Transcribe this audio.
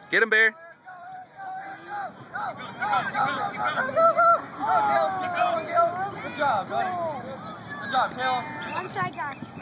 Get him, Bear. Good job, buddy. Good job, Caleb. I'm side guy.